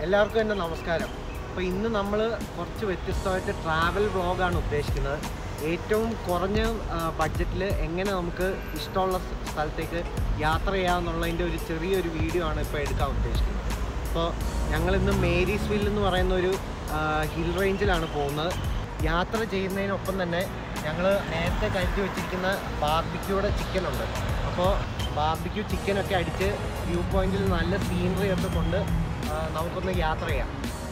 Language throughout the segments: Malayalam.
എല്ലാവർക്കും എൻ്റെ നമസ്കാരം. അപ്പോൾ ഇന്ന് നമ്മൾ കുറച്ച് വ്യത്യസ്തമായിട്ട് ട്രാവൽ വ്ളോഗാണ് ഉദ്ദേശിക്കുന്നത്. ഏറ്റവും കുറഞ്ഞ ബഡ്ജറ്റിൽ എങ്ങനെ നമുക്ക് ഇഷ്ടമുള്ള സ്ഥലത്തേക്ക് യാത്ര ചെയ്യാമെന്നുള്ളതിൻ്റെ ഒരു ചെറിയൊരു വീഡിയോ ആണ് ഇപ്പോൾ എടുക്കാൻ ഉദ്ദേശിക്കുന്നത്. അപ്പോൾ ഞങ്ങളിന്ന് മേരീസ്വിൽ എന്ന് പറയുന്ന ഒരു ഹിൽ റേഞ്ചിലാണ് പോകുന്നത്. യാത്ര ചെയ്യുന്നതിനൊപ്പം തന്നെ ഞങ്ങൾ നേരത്തെ കരുതി വെച്ചിരിക്കുന്ന ബാർബിക്യൂടെ ചിക്കനുണ്ട്. അപ്പോൾ ബാർബിക്യൂ ചിക്കനൊക്കെ അടിച്ച് വ്യൂ പോയിന്റിൽ നല്ല സീനറി ഒക്കെ കൊണ്ട് നമുക്കൊന്ന് യാത്ര ചെയ്യാം.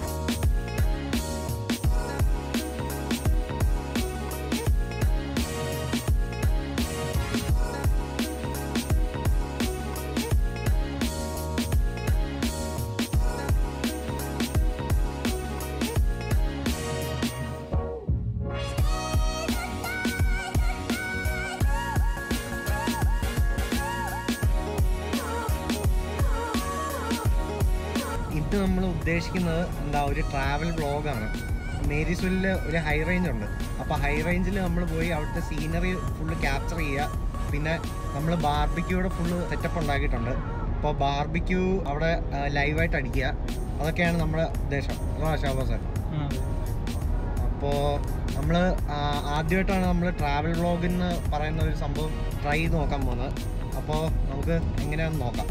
ഇത് നമ്മൾ ഉദ്ദേശിക്കുന്നത് ഒരു ട്രാവൽ വ്ളോഗാണ്. മേരീസ്വില്ലിൽ ഒരു ഹൈ റേഞ്ച് ഉണ്ട്. അപ്പോൾ ഹൈ റേഞ്ചിൽ നമ്മൾ പോയി അവിടുത്തെ സീനറി ഫുള്ള് ക്യാപ്ചർ ചെയ്യുക. പിന്നെ നമ്മൾ ബാർബിക്യൂടെ ഫുള്ള് സെറ്റപ്പ് ഉണ്ടാക്കിയിട്ടുണ്ട്. അപ്പോൾ ബാർബിക്യൂ അവിടെ ലൈവായിട്ട് അടിക്കുക, അതൊക്കെയാണ് നമ്മുടെ ഉദ്ദേശം. ഷാബാ സാർ, അപ്പോൾ നമ്മൾ ആദ്യമായിട്ടാണ് നമ്മൾ ട്രാവൽ വ്ളോഗ് എന്ന് പറയുന്ന ഒരു സംഭവം ട്രൈ ചെയ്ത് നോക്കാൻ പോകുന്നത്. അപ്പോൾ നമുക്ക് എങ്ങനെയാണെന്ന് നോക്കാം.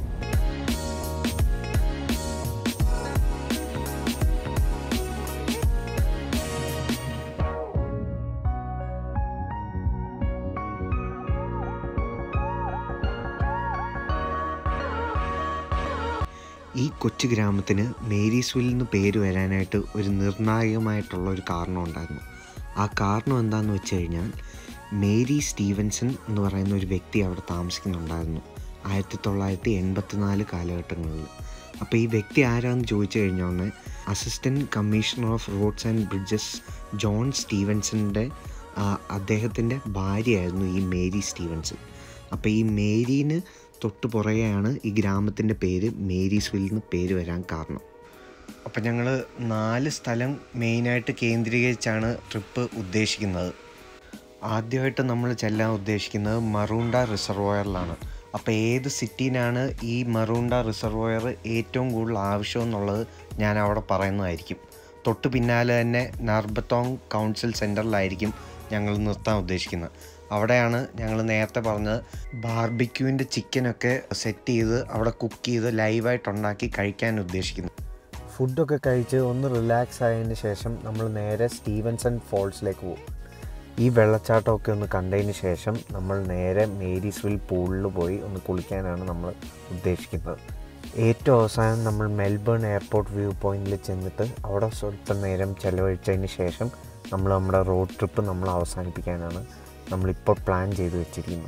ഈ കൊച്ചു ഗ്രാമത്തിന് മേരീസ്വിൽ എന്ന് പേര് വരാനായിട്ട് ഒരു നിർണായകമായിട്ടുള്ള ഒരു കാരണം ഉണ്ടായിരുന്നു. ആ കാരണം എന്താണെന്ന് വെച്ച് കഴിഞ്ഞാൽ മേരി സ്റ്റീവൻസൺ എന്ന് പറയുന്ന ഒരു വ്യക്തി അവിടെ താമസിക്കുന്നുണ്ടായിരുന്നു 1984 കാലഘട്ടങ്ങളിൽ. അപ്പോൾ ഈ വ്യക്തി ആരാണെന്ന് ചോദിച്ചു കഴിഞ്ഞാൽ assistant commissioner of roads and bridges John സ്റ്റീവൻസൻ്റെ അദ്ദേഹത്തിൻ്റെ ഭാര്യയായിരുന്നു ഈ മേരി സ്റ്റീവൻസൺ. അപ്പോൾ ഈ മേരീന് തൊട്ട് പുറകെയാണ് ഈ ഗ്രാമത്തിൻ്റെ പേര് മേരീസ്വിൽ എന്ന് പേര് വരാൻ കാരണം. അപ്പം ഞങ്ങൾ 4 സ്ഥലം മെയിനായിട്ട് കേന്ദ്രീകരിച്ചാണ് ട്രിപ്പ് ഉദ്ദേശിക്കുന്നത്. ആദ്യമായിട്ട് നമ്മൾ ചെല്ലാൻ ഉദ്ദേശിക്കുന്നത് മറൂണ്ട റിസർവോയറിലാണ്. അപ്പോൾ ഏത് സിറ്റിയിലാണ് ഈ മറൂണ്ട റിസർവോയർ ഏറ്റവും കൂടുതൽ ആവശ്യം എന്നുള്ളത് ഞാൻ അവിടെ പറയുന്നതായിരിക്കും. തൊട്ട് പിന്നാലെ തന്നെ നർബത്തോങ് കൗൺസിൽ സെൻറ്ററിലായിരിക്കും ഞങ്ങൾ നിർത്താൻ ഉദ്ദേശിക്കുന്നത്. അവിടെയാണ് ഞങ്ങൾ നേരത്തെ പറഞ്ഞത് ബാർബിക്യൂവിൻ്റെ ചിക്കനൊക്കെ സെറ്റ് ചെയ്ത് അവിടെ കുക്ക് ചെയ്ത് ലൈവായിട്ട് ഉണ്ടാക്കി കഴിക്കാൻ ഉദ്ദേശിക്കുന്നത്. ഫുഡൊക്കെ കഴിച്ച് ഒന്ന് റിലാക്സ് ആയതിന് ശേഷം നമ്മൾ നേരെ സ്റ്റീവൻസൺ ഫോൾസിലേക്ക് പോകും. ഈ വെള്ളച്ചാട്ടമൊക്കെ ഒന്ന് കണ്ടതിന് ശേഷം നമ്മൾ നേരെ മേരീസ്വിൽ പൂളിൽ പോയി ഒന്ന് കുളിക്കാനാണ് നമ്മൾ ഉദ്ദേശിക്കുന്നത്. ഏറ്റവും അവസാനം നമ്മൾ മെൽബൺ എയർപോർട്ട് വ്യൂ പോയിന്റിൽ ചെന്നിട്ട് അവിടെ സ്വല്പം നേരം ചിലവഴിച്ചതിന് ശേഷം നമ്മൾ നമ്മുടെ റോഡ് ട്രിപ്പ് നമ്മൾ അവസാനിപ്പിക്കാനാണ് നമ്മളിപ്പോൾ പ്ലാൻ ചെയ്ത് വെച്ചിരിക്കുന്നത്.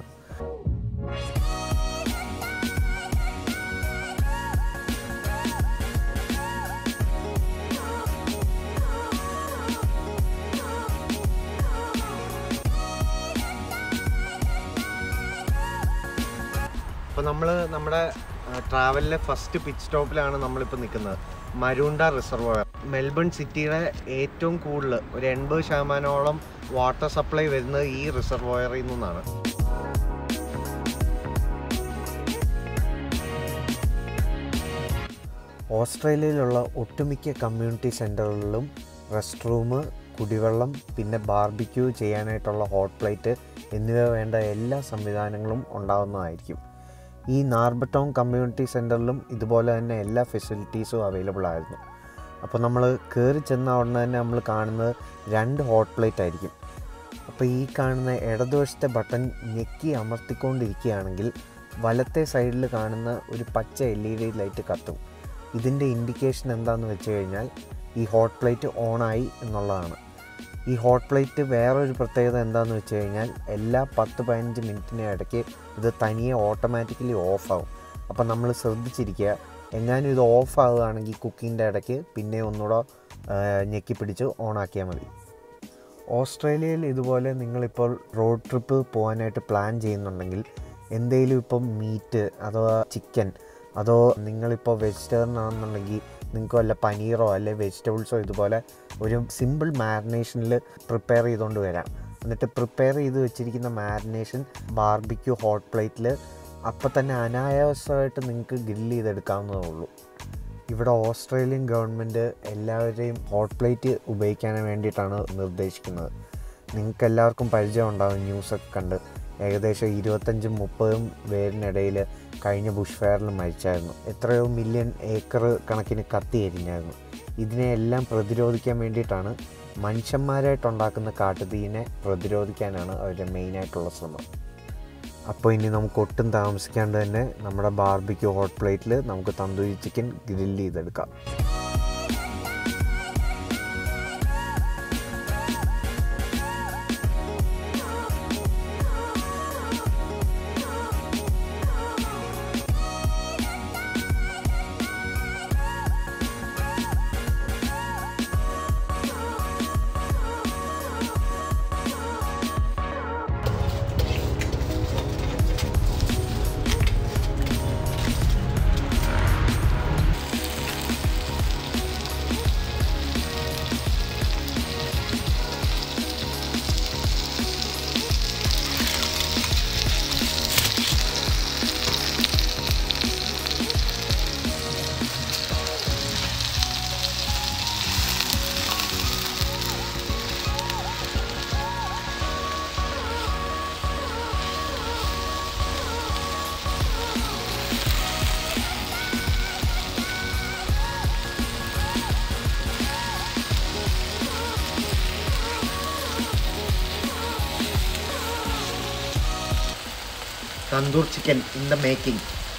അപ്പോൾ നമ്മൾ നമ്മുടെ ട്രാവലിലെ ഫസ്റ്റ് പിച്ച് സ്റ്റോപ്പിലാണ് നമ്മളിപ്പോൾ നിൽക്കുന്നത്. മറൂണ്ട റിസർവോയർ മെൽബൺ സിറ്റിയുടെ ഏറ്റവും കൂടുതൽ ഒരു 80% വാട്ടർ സപ്ലൈ വരുന്നത് ഈ റിസർവോയറിൽ നിന്നാണ്. ഓസ്ട്രേലിയയിലുള്ള ഒട്ടുമിക്ക കമ്മ്യൂണിറ്റി സെൻ്ററുകളിലും റെസ്റ്റ് റൂം, കുടിവെള്ളം, പിന്നെ ബാർബിക്യൂ ചെയ്യാനായിട്ടുള്ള ഹോട്ട് പ്ലേറ്റ് എന്നിവ വേണ്ട എല്ലാ സംവിധാനങ്ങളും ഉണ്ടാകുന്നതായിരിക്കും. ഈ നാർബത്തോങ് കമ്മ്യൂണിറ്റി സെൻ്ററിലും ഇതുപോലെ തന്നെ എല്ലാ ഫെസിലിറ്റീസും അവൈലബിൾ ആയിരുന്നു. അപ്പോൾ നമ്മൾ കയറി ചെന്ന ഉടനെ തന്നെ നമ്മൾ കാണുന്നത് 2 ഹോട്ട് പ്ലേറ്റ് ആയിരിക്കും. അപ്പോൾ ഈ കാണുന്ന ഇടതുവശത്തെ ബട്ടൺ ഞെക്കി അമർത്തിക്കൊണ്ടിരിക്കുകയാണെങ്കിൽ വലത്തെ സൈഡിൽ കാണുന്ന ഒരു പച്ച LED ലൈറ്റ് കത്തും. ഇതിൻ്റെ ഇൻഡിക്കേഷൻ എന്താണെന്ന് വെച്ച് കഴിഞ്ഞാൽ ഈ ഹോട്ട് പ്ലേറ്റ് ഓണായി എന്നുള്ളതാണ്. ഈ ഹോട്ട് പ്ലേറ്റ് വേറൊരു പ്രത്യേകത എന്താണെന്ന് വെച്ച് കഴിഞ്ഞാൽ എല്ലാ 10-15 മിനിറ്റിന് ഇടയ്ക്ക് ഇത് തനിയെ ഓട്ടോമാറ്റിക്കലി ഓഫാവും. അപ്പോൾ നമ്മൾ ശ്രദ്ധിച്ചിരിക്കുക, എങ്ങാനും ഇത് ഓഫ് ആവുകയാണെങ്കിൽ കുക്കിങ്ങിൻ്റെ ഇടയ്ക്ക് പിന്നെ ഒന്നുകൂടെ ഞെക്കി പിടിച്ച് ഓണാക്കിയാൽ മതി. ഓസ്ട്രേലിയയിൽ ഇതുപോലെ നിങ്ങളിപ്പോൾ റോഡ് ട്രിപ്പ് പോകാനായിട്ട് പ്ലാൻ ചെയ്യുന്നുണ്ടെങ്കിൽ എന്തെങ്കിലും ഇപ്പം മീറ്റ് അഥവാ ചിക്കൻ, അതോ നിങ്ങളിപ്പോൾ വെജിറ്റേറിയൻ ആണെന്നുണ്ടെങ്കിൽ നിങ്ങൾക്ക് വല്ല പനീറോ അല്ലെങ്കിൽ വെജിറ്റബിൾസോ ഇതുപോലെ ഒരു സിമ്പിൾ മാരിനേഷനിൽ പ്രിപ്പയർ ചെയ്തുകൊണ്ട് വരാം. എന്നിട്ട് പ്രിപ്പയർ ചെയ്ത് വെച്ചിരിക്കുന്ന മാരിനേഷൻ ബാർബിക്യൂ ഹോട്ട് പ്ലേറ്റിൽ അപ്പം തന്നെ അനായാസമായിട്ട് നിങ്ങൾക്ക് ഗ്രില്ല് ചെയ്തെടുക്കാവുന്നതേ ഉള്ളൂ. ഇവിടെ ഓസ്ട്രേലിയൻ ഗവൺമെൻറ് എല്ലാവരെയും ഹോട്ട് പ്ലേറ്റ് ഉപയോഗിക്കാൻ വേണ്ടിയിട്ടാണ് നിർദ്ദേശിക്കുന്നത്. നിങ്ങൾക്ക് എല്ലാവർക്കും പരിചയം ഉണ്ടാകും, ന്യൂസൊക്കെ കണ്ട്. ഏകദേശം 25-30 പേരിനിടയിൽ കഴിഞ്ഞ ബുഷ് ഫയറിൽ മരിച്ചായിരുന്നു. എത്രയോ മില്യൺ ഏക്കർ കണക്കിന് കത്തിയെരിഞ്ഞായിരുന്നു. ഇതിനെയെല്ലാം പ്രതിരോധിക്കാൻ വേണ്ടിയിട്ടാണ്, മനുഷ്യന്മാരായിട്ടുണ്ടാക്കുന്ന കാട്ടുതീനെ പ്രതിരോധിക്കാനാണ് അവരുടെ മെയിനായിട്ടുള്ള ശ്രമം. അപ്പോൾ ഇനി നമുക്ക് ഒട്ടും താമസിക്കാണ്ട് തന്നെ നമ്മുടെ ബാർബിക്യൂ ഹോട്ട് പ്ലേറ്റിൽ നമുക്ക് തന്തൂരി ചിക്കൻ ഗ്രില്ല് ചെയ്തെടുക്കാം. Tandoor chicken in the making.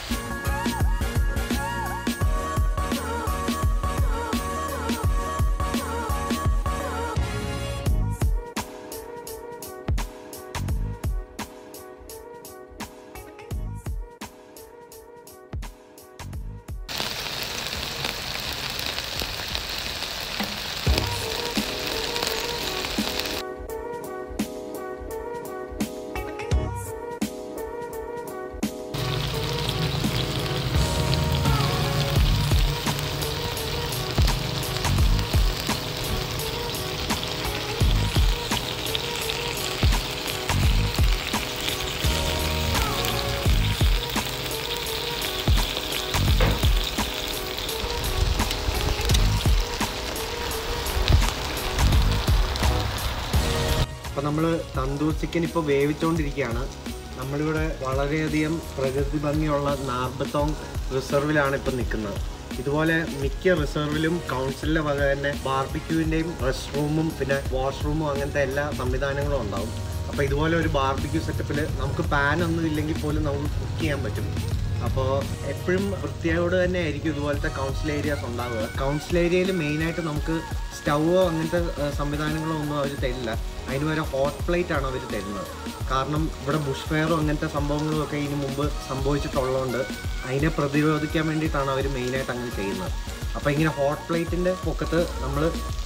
അപ്പോൾ നമ്മൾ തന്തൂർ ചിക്കൻ ഇപ്പോൾ വേവിച്ചുകൊണ്ടിരിക്കുകയാണ്. നമ്മളിവിടെ വളരെയധികം പ്രകൃതി ഭംഗിയുള്ള നാർബത്തോങ് റിസർവിലാണ് ഇപ്പോൾ നിൽക്കുന്നത്. ഇതുപോലെ മിക്ക റിസർവിലും കൗൺസിലിൻ്റെ വക തന്നെ ബാർബിക്യൂവിൻ്റെയും റെസ്റ്റ് റൂമും പിന്നെ വാഷ്റൂമും അങ്ങനത്തെ എല്ലാ സംവിധാനങ്ങളും ഉണ്ടാവും. അപ്പോൾ ഇതുപോലെ ഒരു ബാർബിക്യൂ സെറ്റപ്പിൽ നമുക്ക് പാനൊന്നും ഇല്ലെങ്കിൽ പോലും നമുക്ക് കുക്ക് ചെയ്യാൻ പറ്റും. അപ്പോൾ എപ്പോഴും വൃത്തിയോട് തന്നെ ആയിരിക്കും ഇതുപോലത്തെ കൗൺസിൽ ഏരിയാസ് ഉണ്ടാവുക. കൗൺസിൽ ഏരിയയിൽ മെയിനായിട്ട് നമുക്ക് സ്റ്റൗവോ അങ്ങനത്തെ സംവിധാനങ്ങളോ ഒന്നും അവർ തരില്ല. അതിന് വരെ ഹോട്ട് പ്ലേറ്റ് ആണ് അവർ തരുന്നത്. കാരണം ഇവിടെ ബുഷ് ഫയറും അങ്ങനത്തെ സംഭവങ്ങളും ഒക്കെ ഇതിന് മുമ്പ് സംഭവിച്ചിട്ടുള്ളതുകൊണ്ട് അതിനെ പ്രതിരോധിക്കാൻ വേണ്ടിയിട്ടാണ് അവർ മെയിനായിട്ട് അങ്ങനെ ചെയ്യുന്നത്. അപ്പോൾ ഇങ്ങനെ ഹോട്ട് പ്ലേറ്റിൻ്റെ പൊക്കത്ത് നമ്മൾ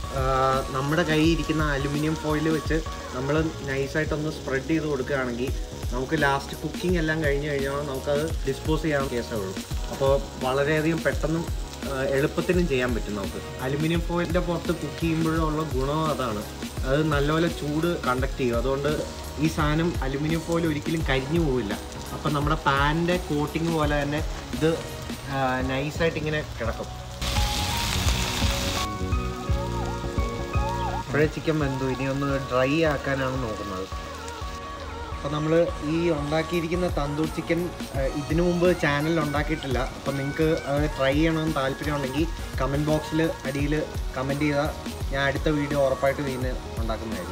നമ്മുടെ കയ്യിൽ ഇരിക്കുന്ന അലുമിനിയം ഫോയിൽ വെച്ച് നമ്മൾ നൈസായിട്ടൊന്ന് സ്പ്രെഡ് ചെയ്ത് കൊടുക്കുകയാണെങ്കിൽ നമുക്ക് ലാസ്റ്റ് കുക്കിംഗ് എല്ലാം കഴിഞ്ഞ് കഴിഞ്ഞാൽ നമുക്കത് ഡിസ്പോസ് ചെയ്യാൻ കേസേ ഉള്ളൂ. അപ്പോൾ വളരെയധികം പെട്ടെന്നും എളുപ്പത്തിനും ചെയ്യാൻ പറ്റും നമുക്ക്. അലുമിനിയം ഫോയിലിൻ്റെ പുറത്ത് കുക്ക് ചെയ്യുമ്പോഴുള്ള ഗുണം അതാണ്, അത് നല്ലപോലെ ചൂട് കണ്ടക്ട് ചെയ്യും. അതുകൊണ്ട് ഈ സാധനം അലുമിനിയം ഫോയിൽ ഒരിക്കലും കരിഞ്ഞു പോവില്ല. അപ്പം നമ്മുടെ പാനിൻ്റെ കോട്ടിങ് പോലെ തന്നെ ഇത് നൈസായിട്ട് ഇങ്ങനെ കിടക്കും. ഇപ്പോഴേ ചിക്കൻ വെന്തു, ഇനി ഒന്ന് ഡ്രൈ ആക്കാനാണ് നോക്കുന്നത്. അപ്പോൾ നമ്മൾ ഈ ഉണ്ടാക്കിയിരിക്കുന്ന തന്തൂർ ചിക്കൻ ഇതിനു മുമ്പ് ചാനലിൽ ഉണ്ടാക്കിയിട്ടില്ല. അപ്പോൾ നിങ്ങൾക്ക് അത് ട്രൈ ചെയ്യണമെന്ന് താല്പര്യമുണ്ടെങ്കിൽ കമൻറ്റ് ബോക്സിൽ അടിയിൽ കമൻറ്റ് ചെയ്താൽ ഞാൻ അടുത്ത വീഡിയോ ഉറപ്പായിട്ട് ഇതിന് ഉണ്ടാക്കുന്നതായിരിക്കും.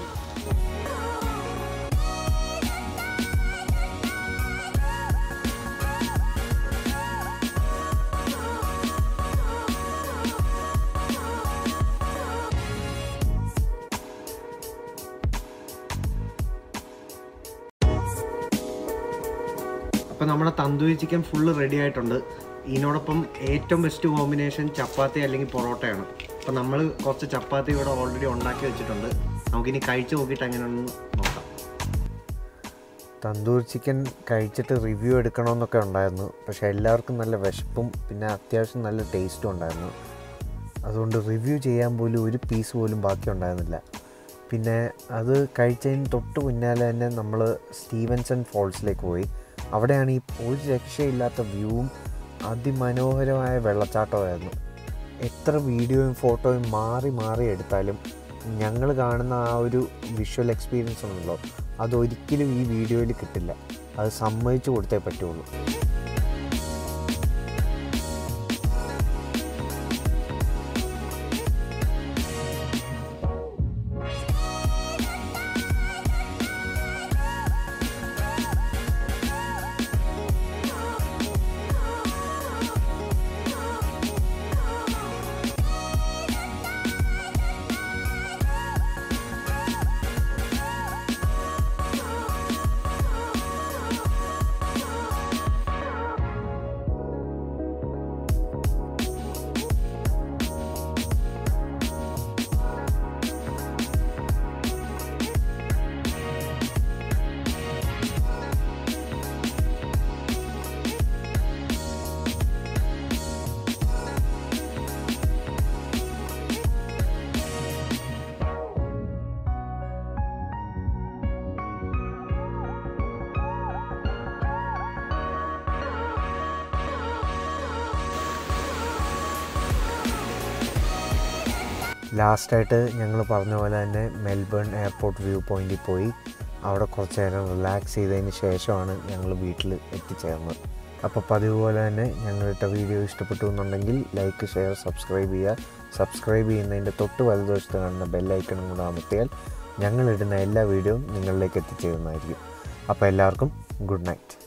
അപ്പോൾ നമ്മുടെ തന്തൂരി ചിക്കൻ ഫുള്ള് റെഡി ആയിട്ടുണ്ട്. ഇതിനോടൊപ്പം ഏറ്റവും ബെസ്റ്റ് കോമ്പിനേഷൻ ചപ്പാത്തി അല്ലെങ്കിൽ പൊറോട്ടയാണ്. അപ്പോൾ നമ്മൾ കുറച്ച് ചപ്പാത്തി ഇവിടെ ഓൾറെഡി ഉണ്ടാക്കി വെച്ചിട്ടുണ്ട്. നമുക്കിനി കഴിച്ച് നോക്കിയിട്ട് എങ്ങനെയാണെന്ന് നോക്കാം. തന്തൂർ ചിക്കൻ കഴിച്ചിട്ട് റിവ്യൂ എടുക്കണമെന്നൊക്കെ ഉണ്ടായിരുന്നു. പക്ഷേ എല്ലാവർക്കും നല്ല വിശപ്പും പിന്നെ അത്യാവശ്യം നല്ല ടേസ്റ്റും ഉണ്ടായിരുന്നു. അതുകൊണ്ട് റിവ്യൂ ചെയ്യാൻ പോലും ഒരു പീസ് പോലും ബാക്കി ഉണ്ടായിരുന്നില്ല. പിന്നെ അത് കഴിച്ചതിന് തൊട്ട് പിന്നാലെ തന്നെ നമ്മൾ സ്റ്റീവൻസൺ ഫോൾസിലേക്ക് പോയി. അവിടെയാണ് ഈ ഒരു രക്ഷയില്ലാത്ത വ്യൂവും അതിമനോഹരമായ വെള്ളച്ചാട്ടമായിരുന്നു. എത്ര വീഡിയോയും ഫോട്ടോയും മാറി മാറി എടുത്താലും ഞങ്ങൾ കാണുന്ന ആ ഒരു വിഷ്വൽ എക്സ്പീരിയൻസ് ഉണ്ടല്ലോ, അതൊരിക്കലും ഈ വീഡിയോയിൽ കിട്ടില്ല. അത് സമ്മതിച്ചു കൊടുത്തേ പറ്റുള്ളൂ. ലാസ്റ്റായിട്ട് ഞങ്ങൾ പറഞ്ഞ പോലെ തന്നെ മെൽബൺ എയർപോർട്ട് വ്യൂ പോയിൻറ്റിൽ പോയി അവിടെ കുറച്ച് നേരം റിലാക്സ് ചെയ്തതിന് ശേഷമാണ് ഞങ്ങൾ വീട്ടിൽ എത്തിച്ചേർന്നത്. അപ്പോൾ പതിവ് പോലെ തന്നെ ഞങ്ങളിട്ട വീഡിയോ ഇഷ്ടപ്പെട്ടു എന്നുണ്ടെങ്കിൽ ലൈക്ക്, ഷെയർ, സബ്സ്ക്രൈബ് ചെയ്യുക. സബ്സ്ക്രൈബ് ചെയ്യുന്നതിൻ്റെ തൊട്ട് വലതുവശത്ത് കാണുന്ന ബെല്ലൈക്കണും കൂടെ അമർത്തിയാൽ ഞങ്ങളിടുന്ന എല്ലാ വീഡിയോയും നിങ്ങളിലേക്ക് എത്തിച്ചേരുന്നതായിരിക്കും. അപ്പോൾ എല്ലാവർക്കും ഗുഡ് നൈറ്റ്.